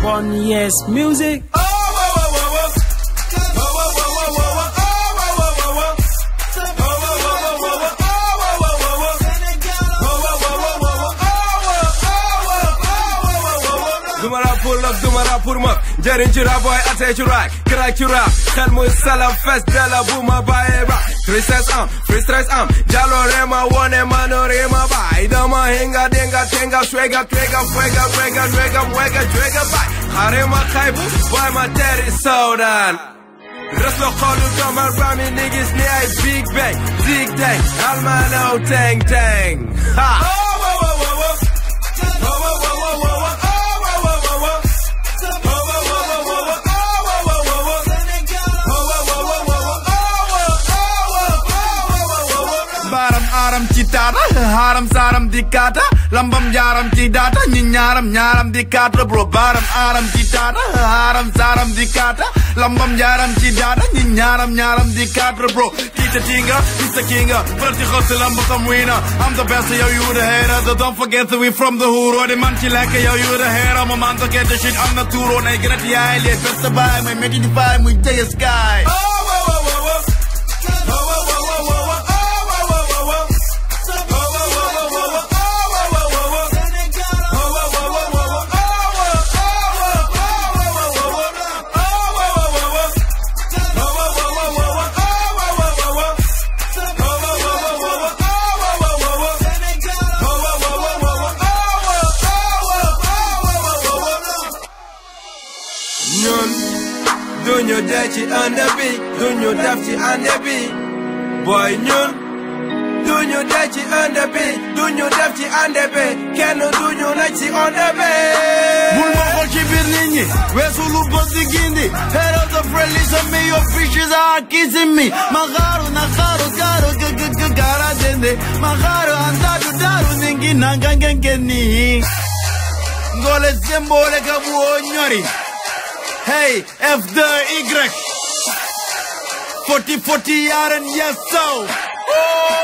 Bon Yes Music. Duma rap pour love, duma rap pour ma jëriñ ci rap boy atee ci raak crack ci rap xel muy salam fes dela bu ma bàyyee ba free stress am jaloore ma wone manoore ma baay dama hinga dinga tenga swega twega fuega fuega twega fuega twega baay xare ma xaybu boy ma teri sawdan reslo xolu domar bami nigis ni ay big bang zig dang almanaw tang tang ha Haram ci taata haram saram di kata lambam jaram ci data ñi ñaaram di kata bro baram haram ci taata haram saram di kata lambam jaram ci data ñi ñaaram di kata bro kita tinga Mr. Kinga party hustle lamb come winner I'm the best yo you the hater so don't forget that we from the hood or the man ci like yo you the hater my man to get the shit I'm not too on I get the island best buy my make it buy my day sky Duñu dee ci ànd bi duñu def ci ànd bi boy ñun duñu dee ci ànd bi duñu def ci ànd bi kenn duñu la ci ànd bi bul ma xool ci biir nit ñi weesu lu bës di gindi head of the friendly some me your fishes are kissing me ma xaaru na xaaru gaaru gaara dende ma xaaru andadu daaru ningi nanga ngeni ngole sembole ka bu ñori Hey, F2Y 40 yaren yes so